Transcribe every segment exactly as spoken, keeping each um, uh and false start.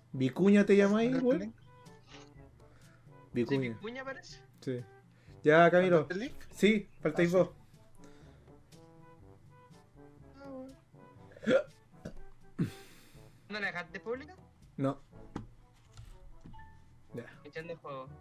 Vicuña te llamáis, ¿Mandaste el weón. link? ¿Sí, Vicuña. Vicuña parece? Sí. Ya, Camilo. ¿Mandaste el link? Sí, faltáis Ah, sí. vos. Ah, bueno. ¿No la dejaste pública? No. Ya. Echando el juego.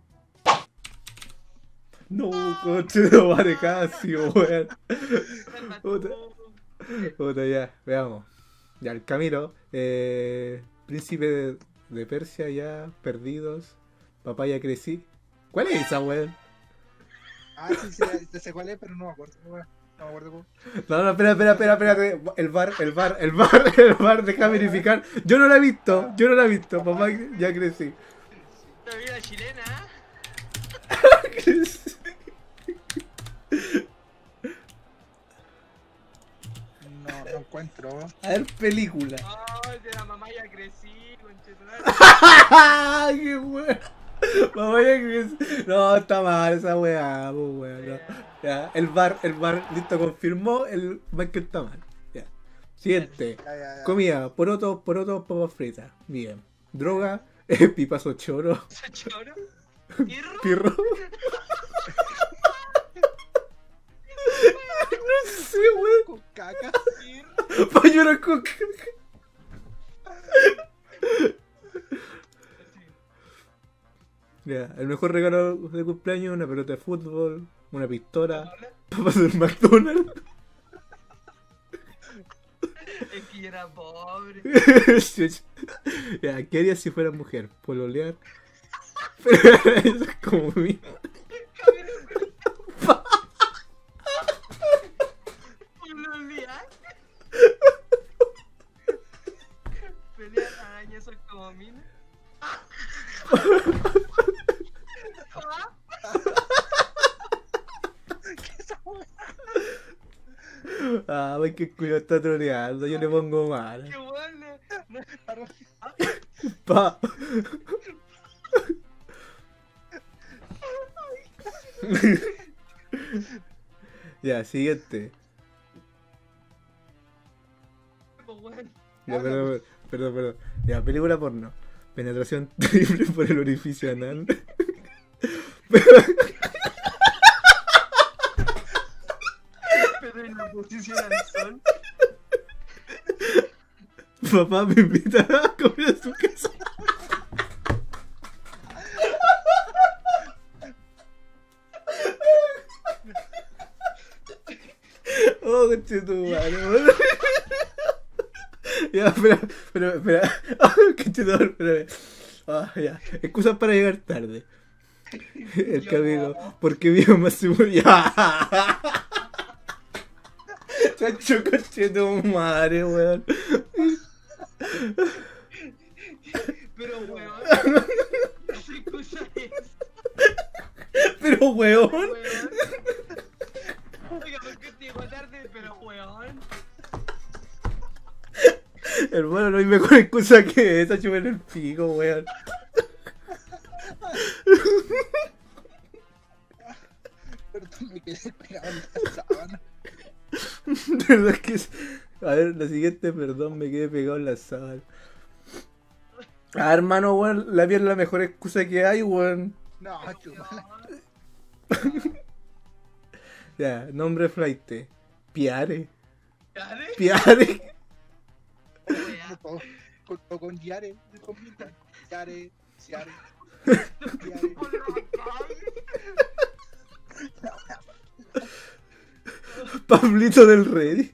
No, coche, no vale casi, weón. Salva Puta. tú. Puta, ya, veamos. Ya, el Camilo. Eh, príncipe de, de Persia ya, perdidos. Papá ya crecí. ¿Cuál es esa, weón? Ah, sí, sí, ya sé cuál es, pero no me acuerdo, weón. No me acuerdo cómo. No, no, espera, espera, espera, espérate. El bar, el bar, el bar, el bar, deja verificar. Yo no la he visto, yo no la he visto. Papá ya crecí. La vida chilena, ¿ah? No, no encuentro. A ver, película. Oh, de la mamá ya crecí, conchetumare. ¡Qué weón! Papá ya crecí. No, está mal esa weá, pues weón. No. Ya, el bar, el bar, listo, confirmó. El Michael está mal. Ya. Siguiente. Ya, ya, ya. Comida, porotos, porotos, papas fritas. Bien. Droga, eh, pipazo choro. ¿Se choro? ¿Pirro? Pirro. No sé, weón. Con caca. ¿Pirro? Pañuelo con caca. Ya, el mejor regalo de cumpleaños, una pelota de fútbol, una pistola, papas del McDonald's. Es que yo era pobre. Ya, ¿qué harías si fueras mujer? Pololear. Pero eso es como mi. Pololear. Pelear arañazos como mina. Ah, wey, que culo está troleando, yo le pongo mal. Qué bueno. No, Pa. Ya, siguiente. pues bueno. Ya, perdón, perdón, perdón. Ya, película porno. Penetración triple por el orificio anal. Pero en la posición al sol. Papá me invita a comer a su casa. Oh, conchetumare, weón. Ya, espera, espera, espera. Oh, conchetumare, espera. Ah, ya. Excusas para llegar tarde. El Yo- camino. Porque vivo más seguro. Ya. Chacho, conchetumare, weón. Pero weón. ¿Qué cosa es? Pero, weón. Weón. Oiga, ¿por qué te llegó tarde? Pero weón. Hermano, no hay mejor excusa que esa, chupar el pico, weón. Perdón, me quedé pegado en la sábana. De verdad es que es... A ver, la siguiente, perdón, me quedé pegado en la sábana. Ah, hermano, weón, la piel es la mejor excusa que hay, weón. No, chupala. Ya, nombre flight. Piare. ¿Dale? Piare. Wea. Con, con, con, con Yare, con Milton. Yare, Yare. Yare. Por la calle. Pablito del Ready.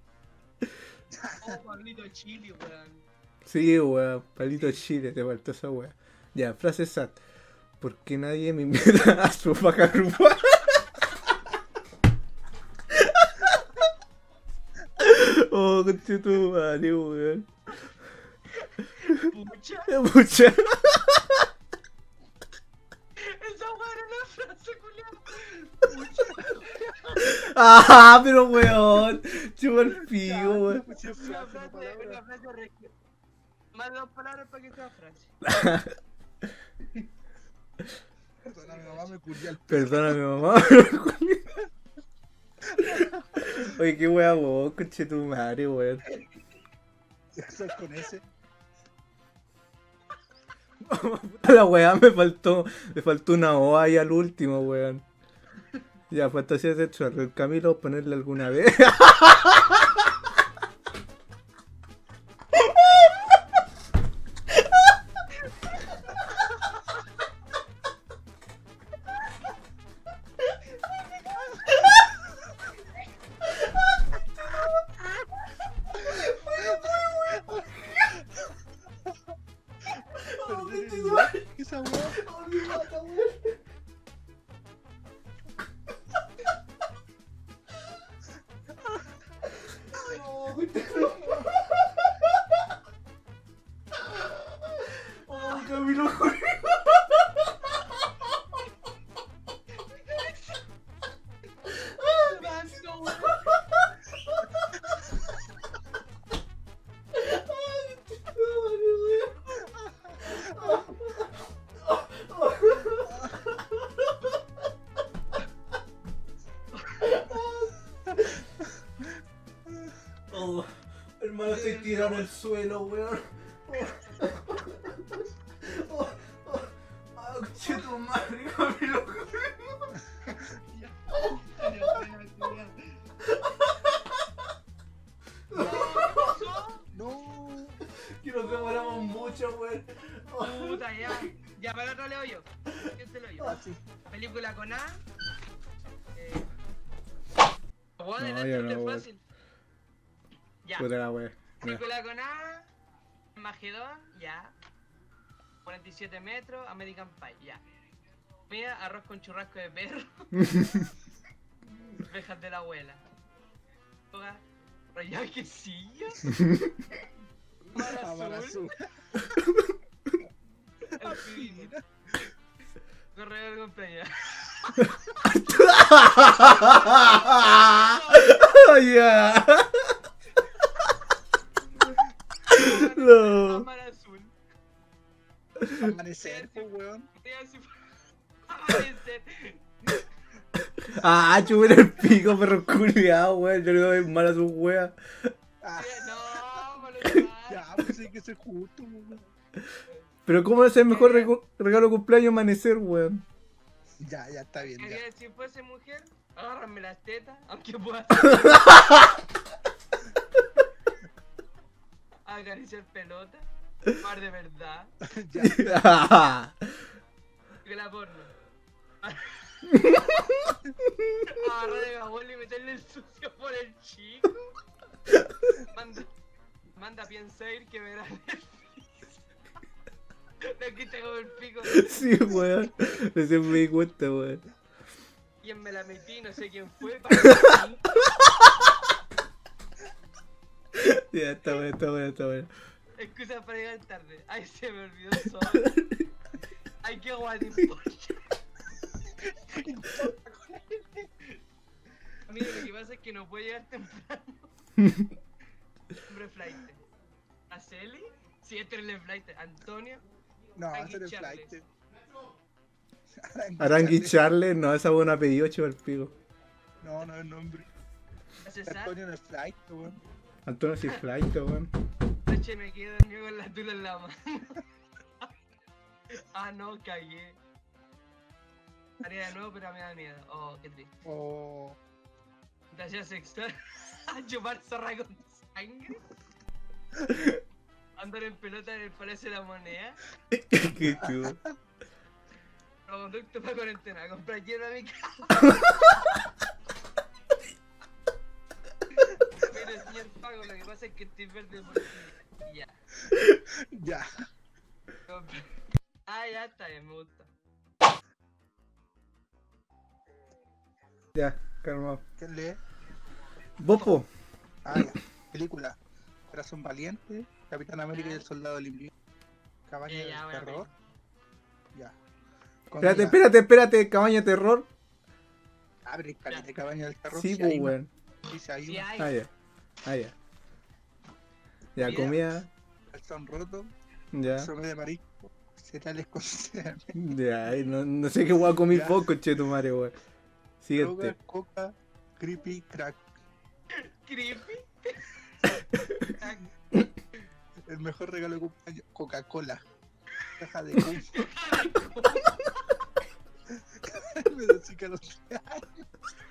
Oh, Pablito Chili, weón. Sí, weón, Pablito Chile, te faltó esa weón. Ya, frase sat. ¿Por qué nadie me invita a su paja grupal? Oh, conchetumare, weón. Pucha. Mucha. Esa weá era una frase, culiao. Pucha. Ah, pero weón. Chupa el pico, weón. Pues, Una frase, no frase, palabra. una frase regi- más de dos palabras para que sea frase. Perdona, mi mamá me culió al Perdóname, mamá. Oye, qué wea vos, conchetumare, weón. Eso con ese. Puta la weá, me faltó, me faltó una O ahí al último, weón. Ya, fantasía sexual. El Camilo, ponerle alguna vez. Perdón, igual, esa weá. Oh, Camilo, oh, hermano, estoy tirado en el suelo, weón. Oh, oh, oh, oh, che tu madre, Camilo. No. Que nos demoramos mucho, weón. Oh. Puta, ya. Ya, para otro leo yo. ¿Quién te leo yo? Así. Película con A. Eh. Bueno, No, no, yo es no, weón. fácil. Ya. Puta la weón. Ya. Película con A. Magedón, ya. cuarenta y siete metros, American Pie, ya. Mira, arroz con churrasco de perro. Vejas de la abuela. Toga, rayado quesillo. Mar Amar azul. azul. El pibito. Correo de cumpleaños. Ya. No. Mar azul. Amanecer, pues, weón. Amanecer. Ah, chupar el pico, perro culiao, weón. Yo le doy mal a su wea. Ah, No, me lo ya, pues hay que ser justo, weón. Pero ¿cómo es el mejor rego- regalo de cumpleaños amanecer, weón? Ya, ya está bien, ya. Quería si fuese mujer, agárrame las tetas, aunque pueda acariciar pelota, mar de verdad, Ya. que la porno. Agarrar de abuelo y meterle el sucio por el chico. Manda, manda piensa ir que verá Netflix. No quita como el pico. Sí, weón. Recién me di cuenta, weón. ¿Quién me la metí? No sé quién fue. Para mí. Ya, está bueno, está bueno, está bueno. Excusa para llegar tarde. Ay, se me olvidó el sol. Ay, qué guay te importa. Mira, lo que pasa es que no puede llegar temprano. Hombre flight. ¿Aceli? Sí, este es el flight. Antonio. No, Arangui ese es el Charles. flight. Arangui Charles, no, esa buena apellido, chivo el pico. No, no es nombre. César. Antonio no es flight, weón. Antonio sí flight, weón. Noche me quedo dormido con la tula en la mano. Ah, no, cagué. Haría de nuevo, pero me da miedo. Oh, qué triste. O. Fantasía sexual. A chupar zorra con sangre. Andar en pelota en el Palacio de la Moneda. Qué chulo. Conducto para cuarentena. Comprar hierba a mi casa. Pero señor Pago, lo que pasa es que estoy verde por aquí. Ya. Ya. Compra- Ah, ya está bien, me gusta. Ya, calmado. ¿Quién lee? Bopo. Ah, ya. Película. Corazón Valiente, Capitán América y el Soldado del Invierno, Cabaña Ya, del ya, buena Terror. Ya. Espérate, Comida. espérate, espérate, cabaña de terror. Abre caleta, Cabaña del Terror. Sí, si pues, hay una. weón. Sí, sí hay Sí una. hay. Ah, ya. Ah, ya. Ya, Mira. comida. Calzón roto, Ya. somé de marisco, cereales con cereales, Ya, ay, no, no sé qué weón comí Ya. vos, conche tu madre, weón. droga, Siguiente. coca, creepy, crack. Creepy. El mejor regalo de cumpleaños, Coca-Cola. Caja de cum. Me lo chica a los tres años.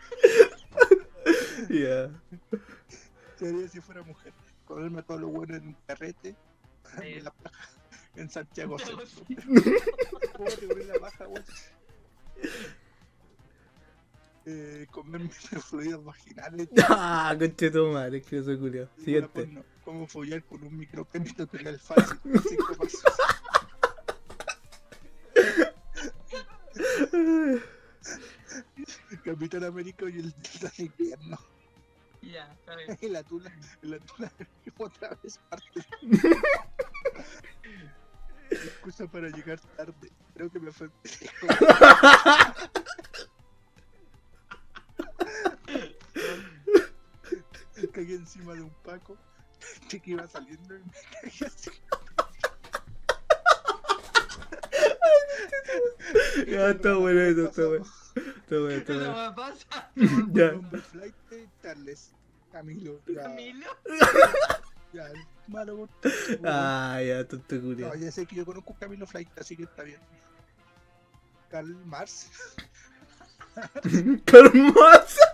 Ya. ¿Qué haría si fuera mujer? Comerme a todos los buenos en un carrete. Comerme la paja en Santiago Centro. ¿Cómo te comes la paja, weón? Eh, comerme fluidos vaginales. Ah, conche tu madre, es que yo soy culiao. Siguiente. No, cómo follar con un microcambio tutorial fácil. Cinco pasos. Capitán América y el Delta de invierno. Ya, está bien. Y la tula, la tula otra vez parte. Excusa para llegar tarde. Creo que me fue pendejo. Cagué encima de un Paco que iba saliendo y me cagué así. Ya, está bueno eso, está bueno. Está bueno, está Eso bueno. me pasa. Ya. Nombre flight de Charles Camilo. Ya, Camilo. ya, malo gusto. Ah, ya, tonto No, culiao. ya sé que yo conozco un Camilo Flight, así que está bien. Karl Marx. ¡Hermosa!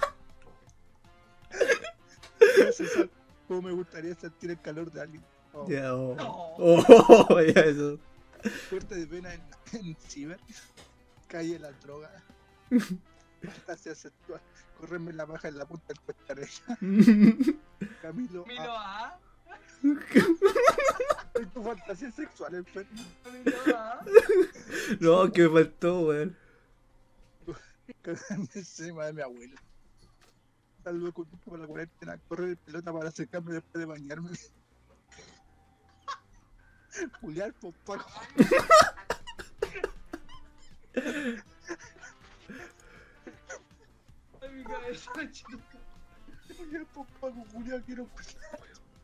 Como me gustaría sentir el calor de alguien. Oh, Ya, oh. No. Oh, ya, eso. fuerte de pena en, en ciber. Calle la droga. Fantasía sexual. Correrme la baja en la punta del cuestarella. Camilo. Camilo A. A. Es tu fantasía sexual, enfermo. Camilo A. No, que me faltó, weón. Cagarme encima de mi abuelo. Salvo con por la cuarentena. Correr pelota para secarme después de bañarme. Julián, por Paco. Ay, mi cabeza, chico. Julián, por Paco, Julián, quiero pelear.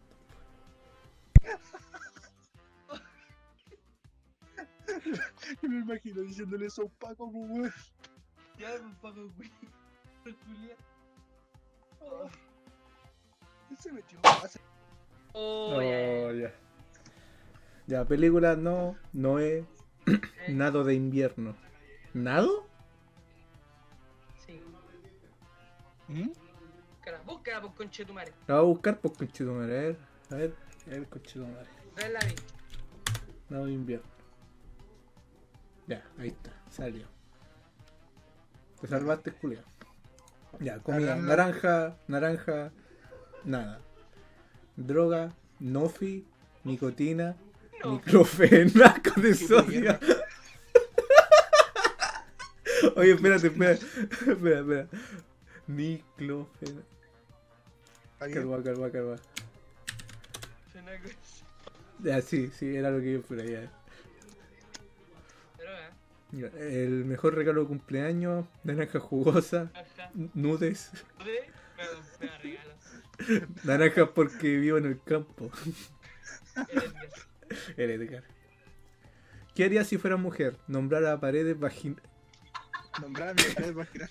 Y me imagino diciéndole eso a un Paco, pues, weón. Ya me pago, güey. Julián. Oh. ¿Qué se metió? Hace- Oh, Oh, ya, ya. ya. Ya, película no, no es Eh, nado de invierno. ¿Nado? Sí. ¿Mm? Búscala, búscala por conchetumare. La voy a buscar por conchetumare. A ver, a ver, a ver, conchetumare. No la vi. Nado de invierno. Ya, ahí está, salió. Te salvaste, Julián. Ya, comida. Hablando- Naranja, naranja, nada. Droga, nofi, nicotina, No. microfenaco de Qué sodio. mierda. Oye, espérate, espera, espera, espera. Miclofenaco. ¿Está bien? Calma, calma, calma. Suena cosa. Ya, sí, sí, era lo que yo esperaba. Ya. Droga. Ya, el mejor regalo de cumpleaños, naranja jugosa, Ajá. nudes. ¿De? Me, me da regalo. Naranja porque vivo en el campo. El Edgar. El Edgar. ¿Qué haría si fuera mujer? Nombrar a paredes vagina. Nombrar a mi mujer vaginal.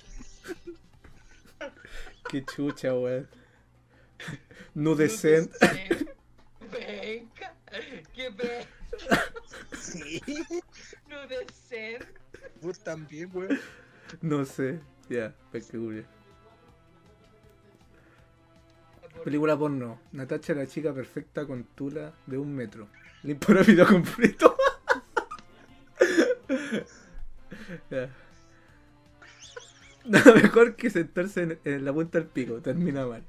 Qué chucha, weón. Nudescent. Venga. Qué pe. Sí. No de ser. Vos también, weón. No sé. Ya, peculiar. Película porno. Natacha, la chica perfecta con tula de un metro. Limpio rápido completo. Ya. Nada mejor que sentarse en, en la punta del pico. Termina mal.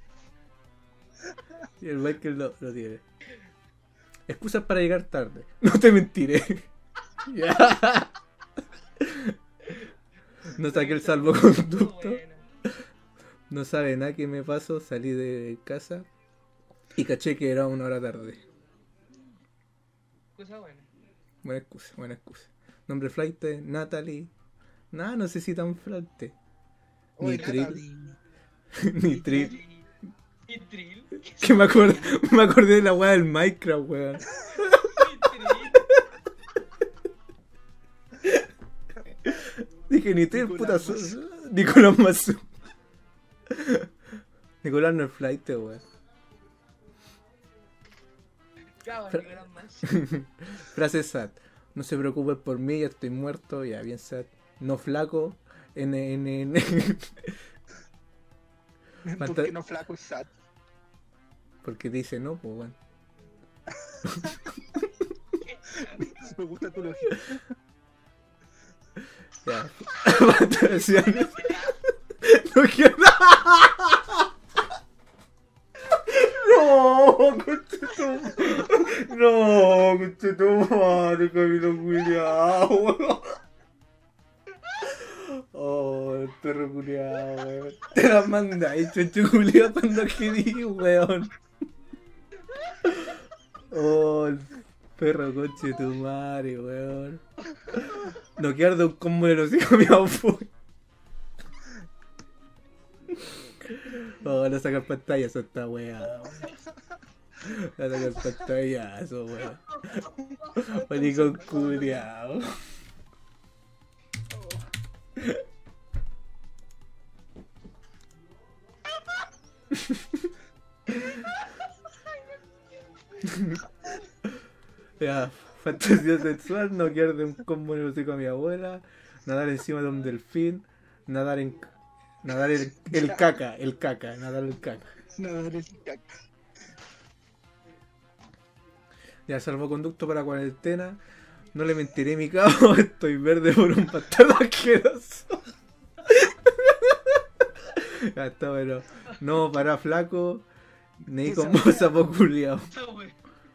Y el Michael lo, lo tiene. Excusas para llegar tarde. No te mentiré. Ya. No saqué el salvoconducto. Buena. No sabe nada que me pasó. Salí de casa y caché que era una hora tarde. Cosa buena. Buena excusa, buena excusa. Nombre flight, Natalie. Nada, no sé si tan flight. Ni Oye, Trill. Natalie. Ni Trill. ¿Y Trill? Que me acordé, me acordé de la weá del Minecraft, weón. ¿Y Trill? Dije ni Trill, Nicolás puta. Mazú. su- Nicolás Mazú. Nicolás no es flight, weón. Cabrón, Fra- Nicolás más. Frase sad. No se preocupen por mí, ya estoy muerto, ya bien sad. No flaco. En, en, en... ¿Por qué no flaco y sad? Porque dice no, pues bueno. Me gusta tu lógica. Ya. Fantasiones. No quiero. No, conchetum. No, conchetumare, Camilo culiao. Oh, el perro culiao, weón. Te la mandáis, chucho culiao, cuando querí, weón. Oh, el perro conchetumare, weón. No quiero de un combo de los hijos mi abuelo. Oh, van a sacar pantallazo esta weá, weón. Van a sacar pantallazo, weón. Maricón culiao. Ya, fantasía sexual, no quiero de un combo en el hocico a mi abuela, nadar encima de un delfín, nadar en nadar el, el caca, el caca, nadar el caca. Nadar el caca. Ya, salvoconducto para cuarentena, no le mentiré a mi cabo, estoy verde por un bastardo asqueroso. Ya está bueno. No, para flaco, ni con vos sapo culiao. Esa wea.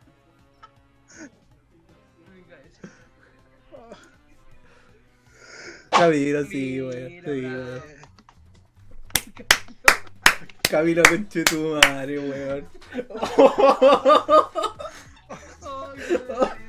Camilo, sí, weón. Sí, weón. Camilo conchetumare, weón. Ay,